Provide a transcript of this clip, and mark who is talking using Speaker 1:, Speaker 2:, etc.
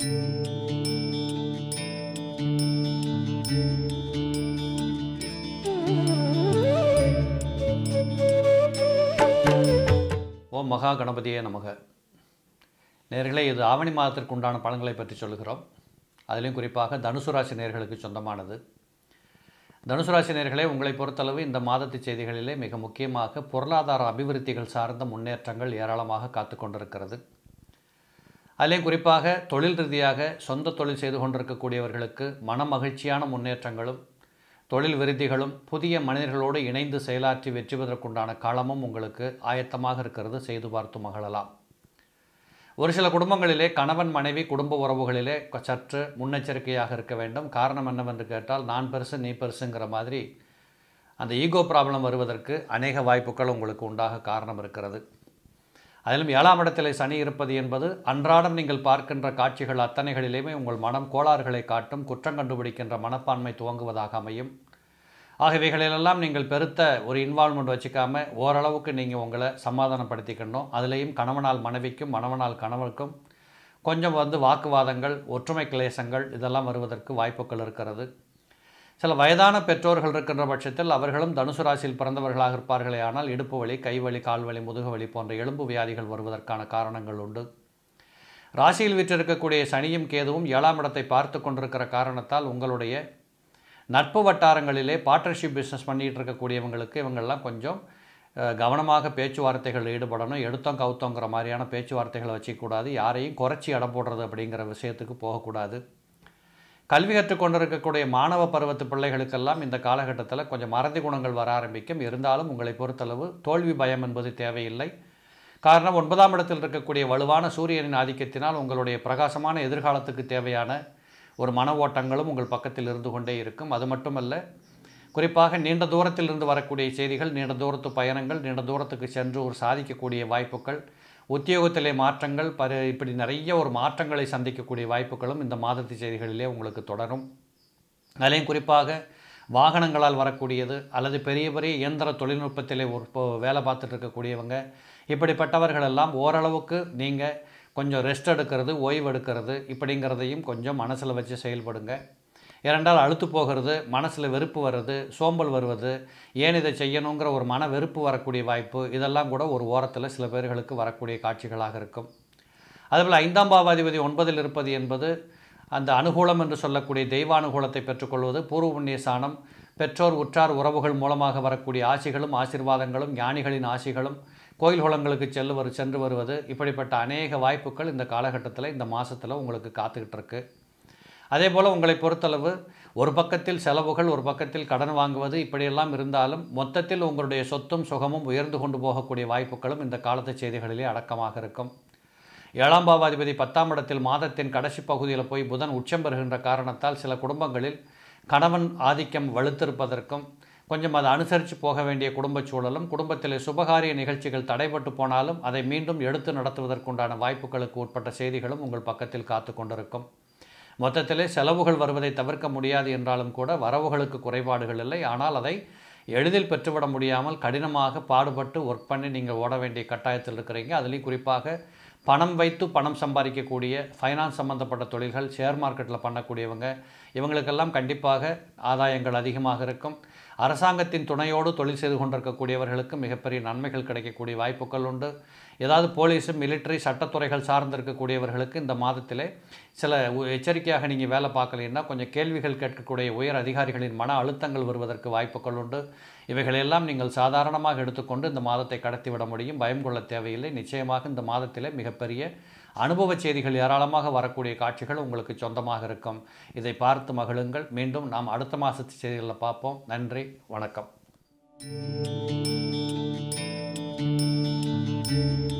Speaker 1: ஓம் மகா கணபதியே நமக. நேர்களே, இது ஆவணி மாதத்திற்கு உண்டான பலன்களை பற்றி சொல்கிறோம். அதிலும் குறிப்பாக தனுசு ராசி நேர்களுக்கு சொந்தமானது. தனுசு ராசி நேர்களே, உங்களை பொறுத்தளவு இந்த மாதத்து செய்திகளிலே மிக முக்கியமாக பொருளாதார அபிவிருத்திகள் சார்ந்த முன்னேற்றங்கள் ஏராளமாக காத்து கொண்டிருக்கிறது. அதிலும் குறிப்பாக தொழில் ரீதியாக சொந்த தொழில் செய்து கொண்டிருக்கக்கூடியவர்களுக்கு மன மகிழ்ச்சியான முன்னேற்றங்களும் தொழில் விருத்திகளும் புதிய மனிதர்களோடு இணைந்து செயலாற்றி வெற்றி பெறுவதற்குண்டான காலமும் உங்களுக்கு ஆயத்தமாக இருக்கிறது. செய்து பார்த்து மகிழலாம். ஒரு சில குடும்பங்களிலே கணவன் மனைவி குடும்ப உறவுகளிலே சற்று முன்னெச்சரிக்கையாக இருக்க வேண்டும். காரணம் என்னவென்று கேட்டால், நான் பெருசு நீ பெருசுங்கிற மாதிரி அந்த ஈகோ ப்ராப்ளம் வருவதற்கு அநேக வாய்ப்புகள் உங்களுக்கு உண்டாக காரணம் இருக்கிறது. அதிலும் 7ஆம் இடத்திலே சனி இருப்பது என்பது அன்றாடம் நீங்கள் பார்க்கின்ற காட்சிகள் அத்தனைகளிலுமே உங்கள் மனம் கோளாறுகளை காட்டும், குற்றம் கண்டுபிடிக்கின்ற மனப்பான்மை துவங்குவதாக அமையும். ஆகியவைகளிலெல்லாம் நீங்கள் பெருத்த ஒரு இன்வால்மெண்ட் வச்சுக்காம ஓரளவுக்கு நீங்கள் உங்களை சமாதானப்படுத்திக்கணும். அதுலேயும் கணவனால் மனைவிக்கும் மணவனால் கணவனுக்கும் கொஞ்சம் வாக்குவாதங்கள், ஒற்றுமை கிளேசங்கள் இதெல்லாம் வருவதற்கு வாய்ப்புகள் இருக்கிறது. சில வயதான பெற்றோர்கள் இருக்கின்ற பட்சத்தில் அவர்களும் தனுசு ராசியில் பிறந்தவர்களாக இருப்பார்களே ஆனால் இடுப்பு வலி, கைவலி, கால்வலி, முதுகு வலி போன்ற எலும்பு வியாதிகள் வருவதற்கான காரணங்கள் உண்டு. ராசியில் வீற்றிருக்கக்கூடிய சனியும் கேதுவும் 7ஆம் இடத்தை பார்த்து கொண்டிருக்கிற காரணத்தால் உங்களுடைய நட்பு வட்டாரங்களிலே பார்ட்னர்ஷிப் பிஸ்னஸ் பண்ணிகிட்டு இருக்கக்கூடியவங்களுக்கு இவங்கெல்லாம் கொஞ்சம் கவனமாக பேச்சுவார்த்தைகள் ஈடுபடணும். எடுத்தோம் கவுத்தோங்கிற மாதிரியான பேச்சுவார்த்தைகளை வச்சுக்கூடாது. யாரையும் குறைச்சி இடம் போடுறது அப்படிங்கிற விஷயத்துக்கு போகக்கூடாது. கல்வி கற்றுக்கொண்டிருக்கக்கூடிய மாணவ பருவத்து பிள்ளைகளுக்கெல்லாம் இந்த காலகட்டத்தில் கொஞ்சம் மறதி குணங்கள் வர ஆரம்பிக்கும். இருந்தாலும் உங்களை பொறுத்தளவு தோல்வி பயம் என்பது தேவையில்லை. காரணம், 9ஆம் இடத்தில் இருக்கக்கூடிய வலுவான சூரியனின் ஆதிக்கத்தினால் உங்களுடைய பிரகாசமான எதிர்காலத்துக்கு தேவையான ஒரு மன ஓட்டங்களும் உங்கள் பக்கத்தில் இருந்து கொண்டே இருக்கும். அது மட்டுமல்ல, குறிப்பாக நீண்ட தூரத்திலிருந்து வரக்கூடிய செய்திகள், நீண்ட தூரத்து பயணங்கள், நீண்ட தூரத்துக்கு சென்று ஒரு சாதிக்கக்கூடிய வாய்ப்புகள், உத்தியோகத்திலே மாற்றங்கள், இப்படி நிறைய ஒரு மாற்றங்களை சந்திக்கக்கூடிய வாய்ப்புகளும் இந்த மாதத்து செய்திகளிலே உங்களுக்கு தொடரும். அதிலையும் குறிப்பாக வாகனங்களால் வரக்கூடியது அல்லது பெரிய பெரிய இயந்திர தொழில்நுட்பத்திலே வேலை பார்த்துட்டு இருக்கக்கூடியவங்க, இப்படிப்பட்டவர்களெல்லாம் ஓரளவுக்கு நீங்கள் கொஞ்சம் ரெஸ்ட் எடுக்கிறது, ஓய்வு எடுக்கிறது இப்படிங்கிறதையும் கொஞ்சம் மனசில் வச்சு செயல்படுங்க. ஏனென்றால் அழுத்து போகிறது, மனசில் வெறுப்பு வருது, சோம்பல் வருவது, ஏன் இதை செய்யணுங்கிற ஒரு மன வெறுப்பு வரக்கூடிய வாய்ப்பு, இதெல்லாம் கூட ஒரு ஓரத்தில் சில பேர்களுக்கு வரக்கூடிய காட்சிகளாக இருக்கும். அதுபோல் 5ஆம் பாவாதிபதி 9இல் இருப்பது என்பது அந்த அனுகூலம் என்று சொல்லக்கூடிய தெய்வ அனுகூலத்தை பெற்றுக்கொள்வது, பூர்வ புண்ணிய ஸ்தானம், பெற்றோர் உற்றார் உறவுகள் மூலமாக வரக்கூடிய ஆசிகளும் ஆசீர்வாதங்களும் ஞானிகளின் ஆசிகளும், கோயில் குளங்களுக்கு சென்று வருவது, இப்படிப்பட்ட அநேக வாய்ப்புகள் இந்த காலகட்டத்தில் இந்த மாதத்தில் உங்களுக்கு காத்துக்கிட்டு இருக்கு. அதே போல் உங்களை பொறுத்தளவு ஒரு பக்கத்தில் செலவுகள், ஒரு பக்கத்தில் கடன் வாங்குவது இப்படியெல்லாம் இருந்தாலும் மொத்தத்தில் உங்களுடைய சொத்தும் சுகமும் உயர்ந்து கொண்டு போகக்கூடிய வாய்ப்புகளும் இந்த காலத்து செய்திகளிலே அடக்கமாக இருக்கும். 7ஆம் பாவாதிபதி 10ஆம் இடத்தில் மாதத்தின் கடைசி பகுதியில் போய் புதன் உச்சம் பெறுகின்ற காரணத்தால் சில குடும்பங்களில் கணவன் ஆதிக்கம் வலுத்திருப்பதற்கும் கொஞ்சம் அதை அனுசரித்து போக வேண்டிய குடும்ப சூழலும், குடும்பத்தில் சுபகாரிய நிகழ்ச்சிகள் தடைபட்டு போனாலும் அதை மீண்டும் எடுத்து நடத்துவதற்குண்டான வாய்ப்புகளுக்கு உட்பட்ட செய்திகளும் உங்கள் பக்கத்தில் காத்து கொண்டிருக்கும். மொத்தத்திலே செலவுகள் வருவதை தவிர்க்க முடியாது என்றாலும் கூட வரவுகளுக்கு குறைபாடுகள் இல்லை. ஆனால் அதை எளிதில் பெற்றுவிட முடியாமல் கடினமாக பாடுபட்டு ஒர்க் பண்ணி நீங்கள் ஓட வேண்டிய கட்டாயத்தில் இருக்கிறீங்க. அதுலேயும் குறிப்பாக பணம் வைத்து பணம் சம்பாதிக்கக்கூடிய ஃபைனான்ஸ் சம்மந்தப்பட்ட தொழில்கள், ஷேர் மார்க்கெட்டில் பண்ணக்கூடியவங்க, இவங்களுக்கெல்லாம் கண்டிப்பாக ஆதாயங்கள் அதிகமாக இருக்கும். அரசாங்கத்தின் துணையோடு தொழில் செய்து கொண்டிருக்கக்கூடியவர்களுக்கு மிகப்பெரிய நன்மைகள் கிடைக்கக்கூடிய வாய்ப்புகள் உண்டு. ஏதாவது போலீஸு, மிலிட்ரி, சட்டத்துறைகள் சார்ந்திருக்கக்கூடியவர்களுக்கு இந்த மாதத்திலே சில எச்சரிக்கையாக நீங்கள் வேலை பார்க்கலைன்னா கொஞ்சம் கேள்விகள் கேட்கக்கூடிய உயர் அதிகாரிகளின் மன அழுத்தங்கள் வருவதற்கு வாய்ப்புகள் உண்டு. இவைகளெல்லாம் நீங்கள் சாதாரணமாக எடுத்துக்கொண்டு இந்த மாதத்தை கடத்திவிட முடியும். பயம் கொள்ள தேவையில்லை. நிச்சயமாக இந்த மாதத்திலே மிகப்பெரிய அனுபவ செய்திகள் ஏராளமாக வரக்கூடிய காட்சிகள் உங்களுக்கு சொந்தமாக இருக்கும். இதை பார்த்து மகிழுங்கள். மீண்டும் நாம் அடுத்த மாதத்து செய்திகளில் பார்ப்போம். நன்றி, வணக்கம்.